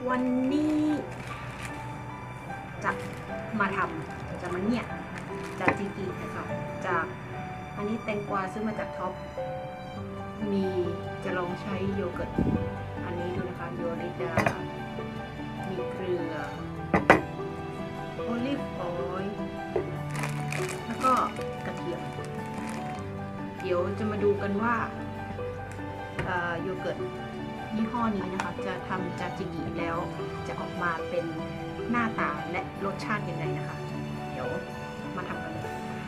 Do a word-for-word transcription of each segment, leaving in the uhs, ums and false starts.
วันนี้จะมาทำจะมาเนี่ยจาจิกินะคะจากอันนี้แตงกวาซื้อมาจากท็อปมีจะลองใช้โยเกิร์ตอันนี้ดูนะคะโยริดามีเกลือโอลิฟออยล์แล้วก็กระเทียมเดี๋ยวจะมาดูกันว่าโยเกิร์ตยี่ห้อนี้นะคะจะทำจาจิกิแล้วจะออกมาเป็นหน้าตาและรสชาติยังไงนะคะเดี๋ยวมาทำกันเลย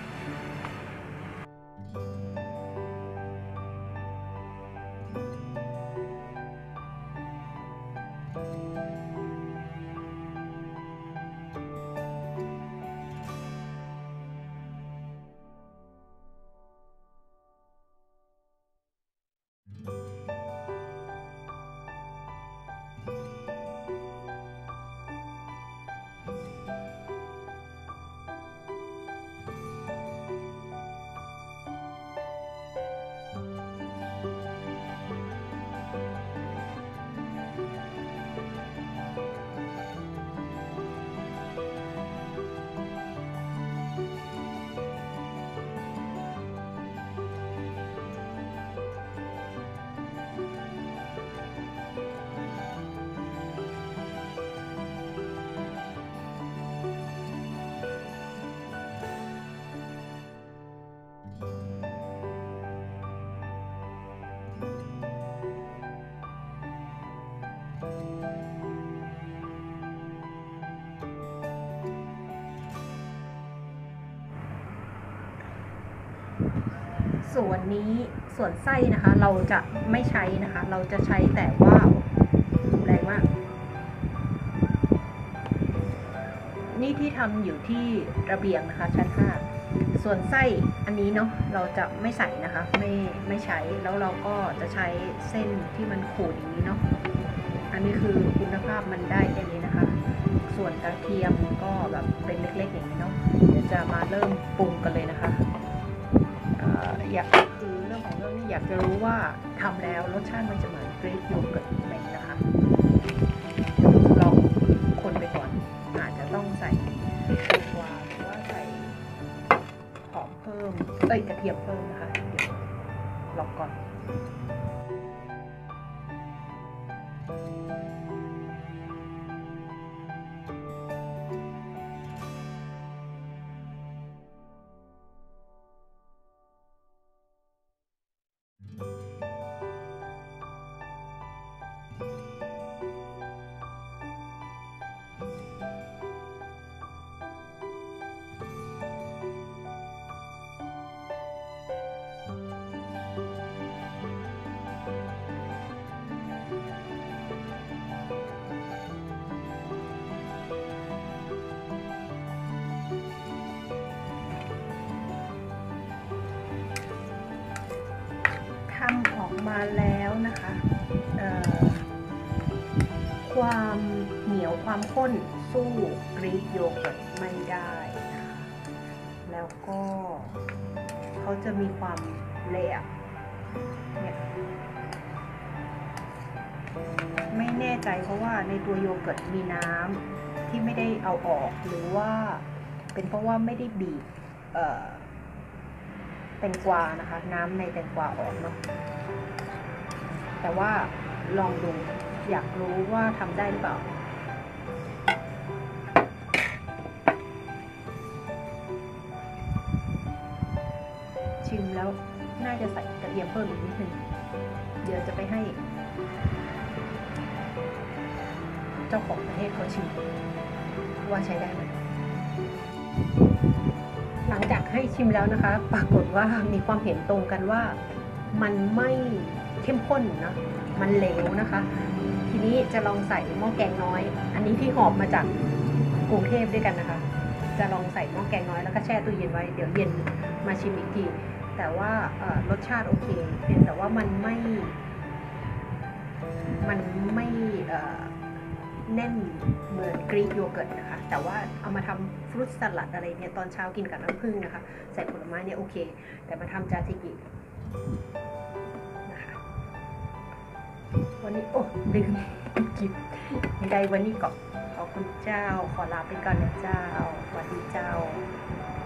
ส่วนนี้ส่วนไส้นะคะเราจะไม่ใช้นะคะเราจะใช้แต่ว่าแรงมากนี่ที่ทำอยู่ที่ระเบียงนะคะชั้นห้าส่วนไส้อันนี้เนาะเราจะไม่ใส่นะคะไม่ไม่ใช้แล้วเราก็จะใช้เส้นที่มันขูดอย่างนี้เนาะอันนี้คือคุณภาพมันได้แค่นี้นะคะส่วนกระเทียมก็แบบเป็นเล็กๆอย่างนี้เนาะเดี๋ยวจะมาเริ่มปรุงกันเลยนะคะอยากคือเรื่องของเรื่องนี้อยากจะรู้ว่าทำแล้วรสชาติมันจะเหมือนกรีกโยเกิร์ตไหมนะคะลองคนไปก่อนอาจจะต้องใส่แตงกวาหรือว่าใส่หอมเพิ่มเอ้ยกระเทียมเพิ่มนะคะเดี๋ยวลองก่อนทำออกมาแล้วนะคะความเหนียวความข้นสู้กรีกโยเกิร์ตไม่ได้นะคะแล้วก็เขาจะมีความเละเนี่ยไม่แน่ใจเพราะว่าในตัวโยเกิร์ตมีน้ำที่ไม่ได้เอาออกหรือว่าเป็นเพราะว่าไม่ได้บีบแตงกวานะคะน้ำในแตงกวาออกเนาะแต่ว่าลองดูอยากรู้ว่าทำได้หรือเปล่าชิมแล้วน่าจะใส่กระเทียมเพิ่มอีกนิดนึงเดี๋ยวจะไปให้เจ้าของประเทศเขาชิมว่าใช้ได้ไหมหลังจากให้ชิมแล้วนะคะปรากฏว่ามีความเห็นตรงกันว่ามันไม่เข้มข้นนะมันเหลวนะคะทีนี้จะลองใส่หม้อแกงน้อยอันนี้ที่หอบมาจากกรุงเทพด้วยกันนะคะจะลองใส่หม้อแกงน้อยแล้วก็แช่ตู้เย็นไว้เดี๋ยวเย็นมาชิมอีกทีแต่ว่ารสชาติโอเคเพียงแต่ว่ามันไม่มันไม่แน่นเหมือนกรีกโยเกิร์ตนะคะแต่ว่าเอามาทำฟรุตสลัดอะไรเนี่ยตอนเช้ากินกับน้ำผึ้งนะคะใส่ผลไม้เนี่ยโอเคแต่มาทำจาจิกินะคะวันนี้โอ้ลืมกิบใดวันนี้ก็ขอบคุณเจ้าขอลาไปก่อนนะเจ้าสวัสดีเจ้า